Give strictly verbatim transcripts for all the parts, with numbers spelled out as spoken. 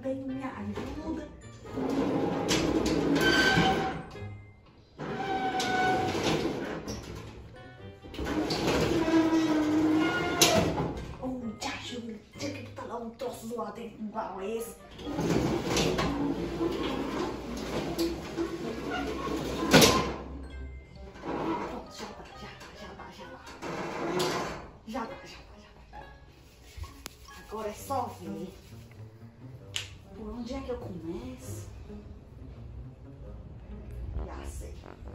também não me ajuda. Oh, me ajuda. Tinha que botar lá um troço zoado igual esse. Pronto, já dá, já dá, já dá, já dá. Já dá, já dá, já dá. Agora é só ver. Por onde é que eu começo? Já sei.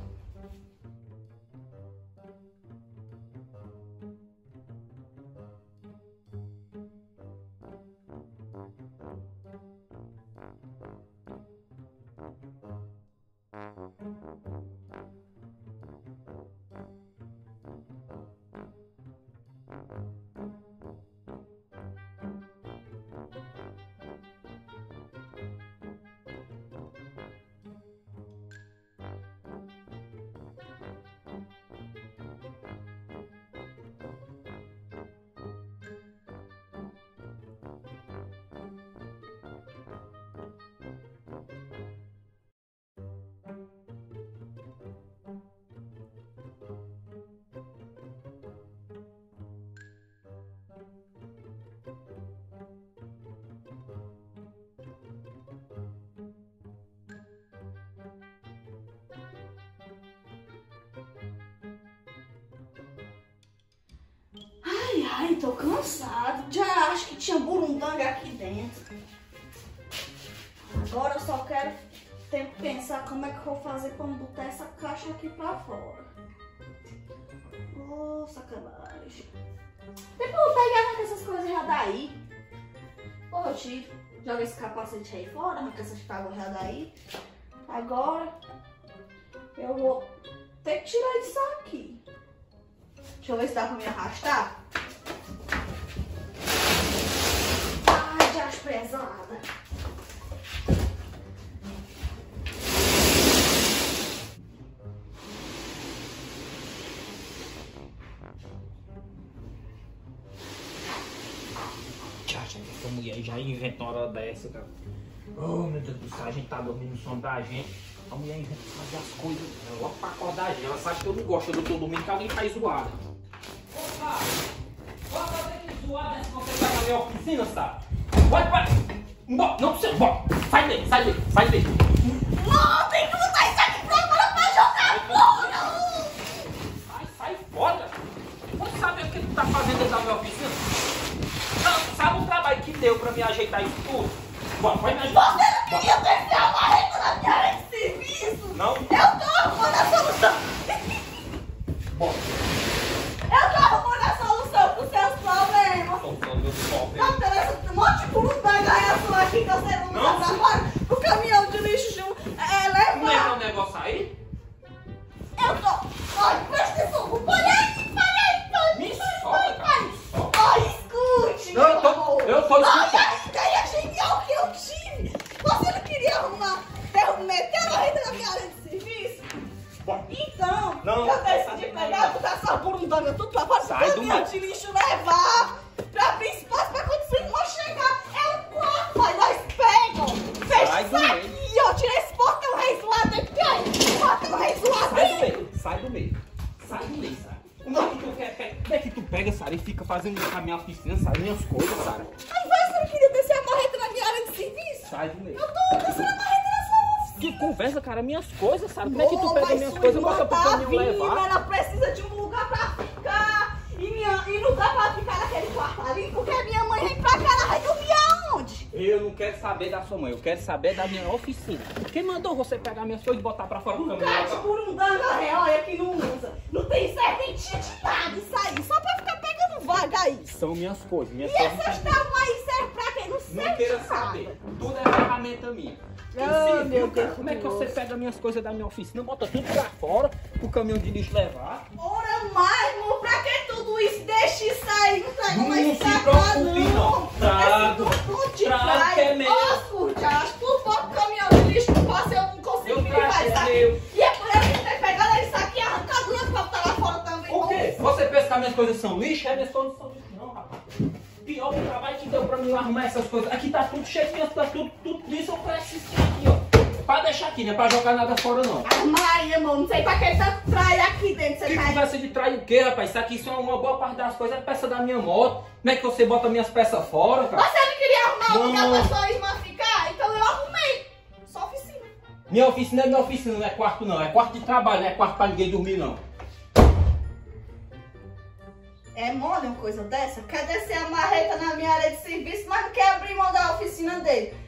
Ai, ai, tô cansado. Já acho que tinha burundanga aqui dentro. Agora eu só quero tenho que pensar como é que eu vou fazer pra botar essa caixa aqui pra fora. Oh, sacanagem. Depois eu pegar essas coisas já daí. Ô, eu tiro. Joga esse capacete aí fora, arranca essas tábuas já daí. Agora eu vou ter que tirar isso aqui. Deixa eu ver se dá pra me arrastar. Ai, de acho pesada. Tchacha, essa mulher já inventa uma hora dessa, cara. Oh, meu Deus do céu, a gente tá dormindo no sono da gente. A mulher inventa fazer as coisas logo pra acordar a gente. Ela sabe que eu não gosto, eu tô dormindo que alguém faz zoada. Opa! Bora fazer que zoada se você tá na minha oficina, sabe? Vai, vai! Não, não precisa, bora! Sai daí, sai daí, sai daí! Não, tem que botar isso aqui pra fora pra jogar fora! Sai, sai fora! Você sabe o que tu tá fazendo dentro da minha oficina? Não, sabe o trabalho que deu pra me ajeitar isso tudo? Bora, vai me ajudar! Você não queria ter a marreta na minha área de serviço? Não? Eu tô arrumando a solução! Bora! Eu tô arrumando a solução pros seus problemas! Soltando meu pobre. Não interessa, um monte de burundanga é sua aqui que você não Não? usa agora pro caminhão de lixo é, levar! Não é um negócio aí? Eu tô... Olha, presta atenção! Olha aí, olha aí, pai! Me Pai, solta, pai, cara, pai. me solta. Olha, escute, Não, eu meu tô- amor. eu tô Olha escutando. a ideia genial que eu tive! Você não queria arrumar, derru- meter a rede na minha área de serviço? Bora. Então, Não. eu decidi pegar, botar essa burundanga tudo pra fora, Sai pro do caminhão meu. de lixo levar, pra abrir espaço pra quando o irmão chegar. É um quarto, mas nós pegam. Fecha Sai isso do aqui, ó, tira esse portão rei zoado aqui, ó. Portão rei zoado Sai do aí. meio, sai do meio. Sai do meio, Sara. Como é que tu quer? Pega- Como é que tu pega, Sara, e fica fazendo isso na minha oficina, Sara? Minhas coisas, Sara. Aí vai, você não queria descer a marreta na minha área de serviço? Sai do meio. Eu tô descendo a marreta na sua oficina. Que conversa, cara? Minhas coisas, Sara. Como é que tu Ô, pega mas minhas sua coisas e irmã bota pro tá caminhão vindo, levar? ela precisa de um lugar pra ficar. E, minha, e não dá pra ficar naquele quarto ali, porque minha mãe vem pra cá, ela vai dormir aonde? Eu não quero saber da sua mãe, eu quero saber da minha oficina. Quem mandou você pegar minhas coisas e botar pra fora do Um caminhão? cara de burundanga olha que não usa. Não tem serventia de nada isso aí, só pra ficar pegando vaga isso. São minhas coisas, minhas E coisas. essas tábuas aí servem pra quem? Não serve Não queira de nada. saber. Tudo é ferramenta minha. Ah, Ensina, meu viu, cara? Deus Como é que do você céu. pega minhas coisas da minha oficina, bota tudo pra fora, pro caminhão de lixo levar? Ora mais, amor, pra que tudo isso? Deixa isso aí, não traga Não mais se pra cá, preocupe, não. não. Trago. Esse tudo te Trago traz. que é meu. Ó, surja, acho que tu bota o caminhão de lixo no passo, eu não consigo Eu me trago, livrar é isso aqui. meu. E é por isso que tem pegado isso aqui e arrancado duas pra botar lá fora também. O quê? Você pensa que as minhas coisas são lixo? É, minhas coisas não são lixo, não, rapaz. Pior que o trabalho que deu pra me eu arrumar essas coisas. Aqui tá tudo cheio de minhas coisas, tudo, tudo isso eu preciso aqui, ó. Pra deixar aqui, não é pra jogar nada fora, não. Arruma aí, amor. Não sei pra que tanto trai aqui dentro. Você Que tá... conversa de trair o quê, rapaz? Isso aqui só é uma boa parte das coisas, é peça da minha moto. Como é que você bota minhas peças fora, cara? Você não queria arrumar um Não. lugar pra sua irmã ficar? Então eu arrumei. Só oficina. Minha oficina é minha oficina, não é quarto não. É quarto de trabalho, não é quarto pra ninguém dormir, não. É mole uma coisa dessa? Quer descer a marreta na minha área de serviço, mas não quer abrir mão da oficina dele.